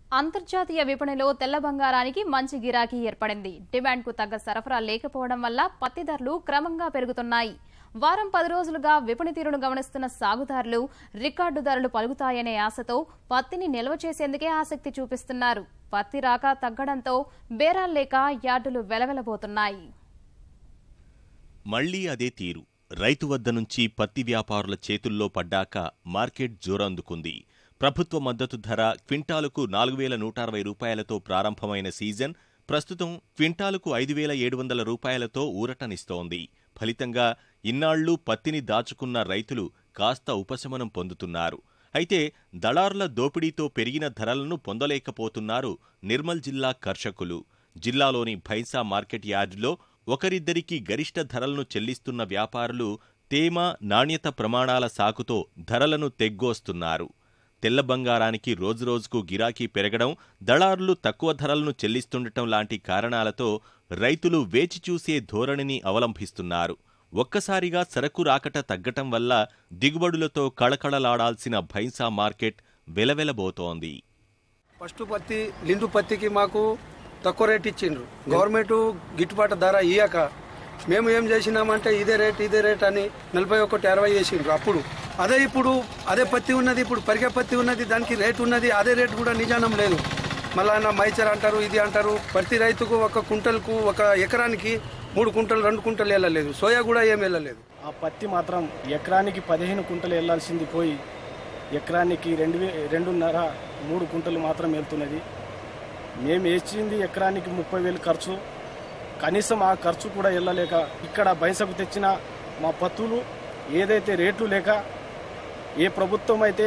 అంతర్జాతీయ విపణిలో తెల్ల బంగారానికి మంచి గిరాకీ ఏర్పడింది. డిమాండ్కు తగ్గ సరఫరా లేకపోవడం వల్ల పత్తి ధరలు క్రమంగా పెరుగుతున్నాయి. వారం 10 రోజులుగా విపణి తీరును గమనిస్తున్న సాగుదారులు రికార్డు ధరలు పలుకుతాయనే ఆశతో పత్తిని నిల్వ చేసేందుకే ఆసక్తి చూపిస్తున్నారు. పత్తి రాక తగ్గడంతో బేరాలు లేక యార్డులు వెలవెలబోతున్నాయి. మళ్లీ అదే తీరు. రైతు వద్ద నుంచి పత్తి వ్యాపారుల చేతుల్లో పడ్డాక మార్కెట్ జోరందుకుంది. ప్రభుత్వ మద్దతు ధర క్వింటాలుకు 4,160 రూపాయలతో ప్రారంభమైన సీజన్ ప్రస్తుతం క్వింటాలుకు 5,700 రూపాయలతో ఊరటనిస్తోంది. ఫలితంగా ఇన్నాళ్లు పత్తిని దాచుకున్న రైతులు కాస్త ఉపశమనం పొందుతున్నారు. అయితే దళారుల దోపిడీతో పెరిగిన ధరలను పొందలేకపోతున్నారు నిర్మల్ జిల్లా కర్షకులు. జిల్లాలోని భైంసా మార్కెట్ యార్డులో ఒకరిద్దరికి గరిష్ట ధరలను చెల్లిస్తున్న వ్యాపారులు తేమ, నాణ్యత ప్రమాణాల సాకుతో ధరలను తెగ్గోస్తున్నారు. తెల్ల బంగారానికి రోజురోజుకు గిరాకీ పెరగడం, దళారులు తక్కువ ధరలను చెల్లిస్తుండటం లాంటి కారణాలతో రైతులు వేచిచూసే ధోరణిని అవలంబిస్తున్నారు. ఒక్కసారిగా సరకు రాకట తగ్గటం వల్ల దిగుబడులతో కళకళలాడాల్సిన భైంసా మార్కెట్ వెలవెలబోతోంది. ఫస్ట్ పత్తి లిండు పత్తికి మాకు తక్కువ రేట్ ఇచ్చిండ్రు. గవర్నమెంట్ గిట్టుబాటు ధర ఇయ్యాక మేము ఏం చేసినామంటే ఇదే రేట్ అని 41.60 చేసిండ్రు. అప్పుడు ఇప్పుడు అదే పత్తి ఉన్నది, ఇప్పుడు పరిగె పత్తి ఉన్నది, దానికి రేటు ఉన్నది. అదే రేటు కూడా నిజానం లేదు. మళ్ళా మైచర్ అంటారు, ఇది అంటారు. ప్రతి రైతుకు ఒక కుంటల్కు ఒక ఎకరానికి 3 కుంటలు 2 కుంటలు వెళ్ళలేదు. సోయా కూడా ఏం వెళ్ళలేదు. ఆ పత్తి మాత్రం ఎకరానికి 15 కుంటలు వెళ్లాల్సింది పోయి ఎకరానికి 2.5-3 కుంటలు మాత్రం వెళ్తున్నది. మేము వేసింది ఎకరానికి 30,000 ఖర్చు. కనీసం ఆ ఖర్చు కూడా వెళ్ళలేక ఇక్కడ బైసకు తెచ్చిన మా పత్తులు ఏదైతే రేట్లు లేక ఏ ప్రభుత్వం అయితే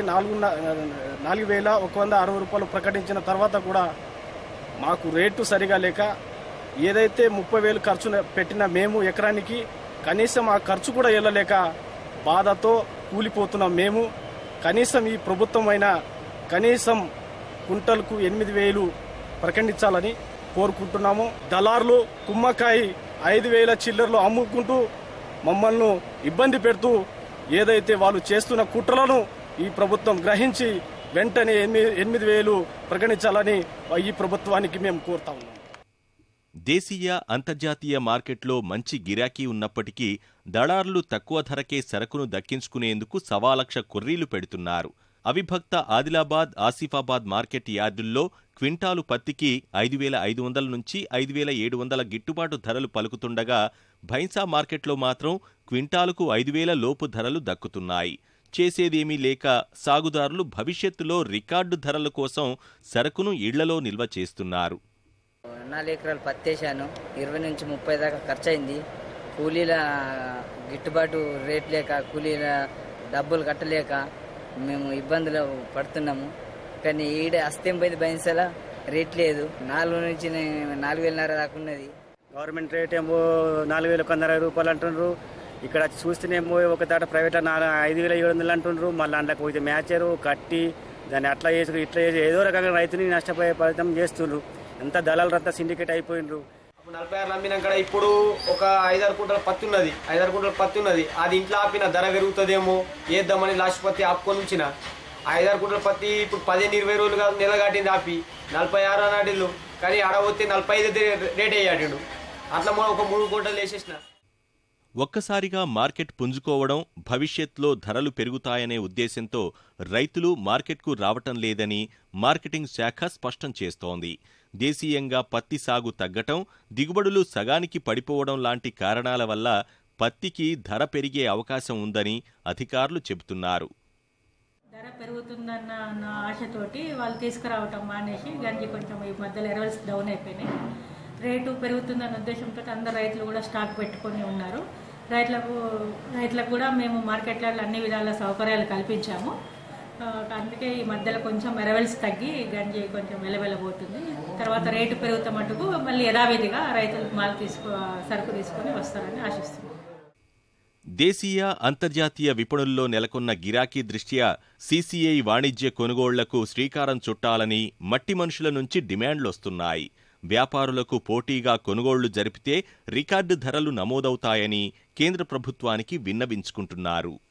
4,160 రూపాయలు ప్రకటించిన తర్వాత కూడా మాకు రేటు సరిగా లేక ఏదైతే 30,000 ఖర్చు పెట్టిన మేము ఎకరానికి కనీసం ఆ ఖర్చు కూడా వెళ్ళలేక బాధతో కూలిపోతున్నాం. మేము కనీసం ఈ ప్రభుత్వం అయినా కనీసం కుంటలకు 8,000 ప్రకటించాలని కోరుకుంటున్నాము. దళారులు కుమ్మకాయ 5,000 చిల్లర్లు అమ్ముకుంటూ మమ్మల్ని ఇబ్బంది పెడుతూ ఏదైతే వాళ్ళు చేస్తున్న కుట్రలను ఈ ప్రభుత్వం గ్రహించి వెంటనే 8,000 ప్రకటించాలని ఈ ప్రభుత్వానికి మేము కోరుతా ఉన్నాం. దేశీయ, అంతర్జాతీయ మార్కెట్లో మంచి గిరాకీ ఉన్నప్పటికీ దళారులు తక్కువ ధరకే సరకును దక్కించుకునేందుకు 1,00,000 కొర్రీలు పెడుతున్నారు. అవిభక్త ఆదిలాబాద్, ఆసిఫాబాద్ మార్కెట్ యార్డుల్లో క్వింటాలు పత్తికి 5,500 నుంచి 5,700 గిట్టుబాటు ధరలు పలుకుతుండగా భైంసా మార్కెట్లో మాత్రం క్వింటాలుకు 5,000 లోపు ధరలు దక్కుతున్నాయి. చేసేదేమీ లేక సాగుదారులు భవిష్యత్తులో రికార్డు ధరల కోసం సరకును ఇళ్లలో నిల్వ చేస్తున్నారు. 4 ఎకరాలు పత్తేశాను. 20 నుంచి 30 దాకా ఖర్చు అయింది. కూలీల గిట్టుబాటు రేట్ లేక, కూలీల డబ్బులు కట్టలేక మేము ఇబ్బందులు పడుతున్నాము. కానీ ఈడ అస్తేం పోయింది, భైంసలా రేట్ లేదు. 4 నుంచి 4,500 దాకా ఉన్నది. గవర్నమెంట్ రేట్ ఏమో 4,160 రూపాయలు అంటున్నారు. ఇక్కడ చూస్తేనేమో ఒక దాట ప్రైవేట్ 5,700 అంటున్నారు. మళ్ళీ అందులోకి పోతే మ్యాచరు కట్టి దాన్ని అట్లా చేసి ఇట్లా చేసి ఏదో రకంగా రైతుని నష్టపోయే ఫలితం చేస్తున్నారు. ఎంత దళాలంతా సిండికేట్ అయిపోయినరు. 46 అమ్మినాక ఇప్పుడు ఒక 5-6 కుంటల పత్తి ఉన్నది. 5-6 కుంటల పత్తి ఉన్నది. అది ఇంట్లో ఆపిన ధర పెరుగుతుందేమో వేద్దామని లాస్ట్ పత్తి ఆపుకొని ఉంచిన 5-6 కుంటల పత్తి ఇప్పుడు 15-20 రోజులుగా నెల కట్టింది ఆపి 46 అన్నాడు. కానీ ఆడవస్తే 45 రేట్ అయ్యాడు. అట్లా ఒక 3 కుంటలు వేసేసిన. ఒక్కసారిగా మార్కెట్ పుంజుకోవడం, భవిష్యత్లో ధరలు పెరుగుతాయనే ఉద్దేశంతో రైతులు మార్కెట్కు రావటం లేదని మార్కెటింగ్ శాఖ స్పష్టం చేస్తోంది. దేశీయంగా పత్తి సాగు తగ్గటం, దిగుబడులు సగానికి పడిపోవడం లాంటి కారణాల వల్ల పత్తికి ధర పెరిగే అవకాశం ఉందని అధికారులు చెబుతున్నారు. ధర పెరుగుతుందన్న ఆశతోటి వాళ్ళు తీసుకురావటం మానేసి గంజి కొంచెం ఈ మధ్యలో లెవెల్స్ డౌన్ అయిపోయినాయి. రేటు పెరుగుతుందన్న ఉద్దేశంతో అందరు రైతులు కూడా స్టాక్ పెట్టుకొని ఉన్నారు. రైతులకు కూడా మేము మార్కెట్లలో అన్ని విధాల సౌకర్యాలు కల్పించాము. అందుకే ఈ మధ్యలో కొంచెం లెవెల్స్ తగ్గి గంజి కొంచెం వెలవెలబోతుంది. తర్వాత రేటు పెరుగుతా మటుకు మళ్ళీ యథావిధిగా రైతులు సరుకు తీసుకొని వస్తారని ఆశిస్తున్నాం. దేశీయ, అంతర్జాతీయ విపణుల్లో నెలకొన్న గిరాకీ దృష్ట్యా సీసీఐ వాణిజ్య కొనుగోళ్లకు శ్రీకారం చుట్టాలని మట్టి మనుషుల నుంచి డిమాండ్లొస్తున్నాయి. వ్యాపారులకు పోటీగా కొనుగోళ్లు జరిపితే రికార్డు ధరలు నమోదవుతాయని కేంద్ర ప్రభుత్వానికి విన్నవించుకుంటున్నారు.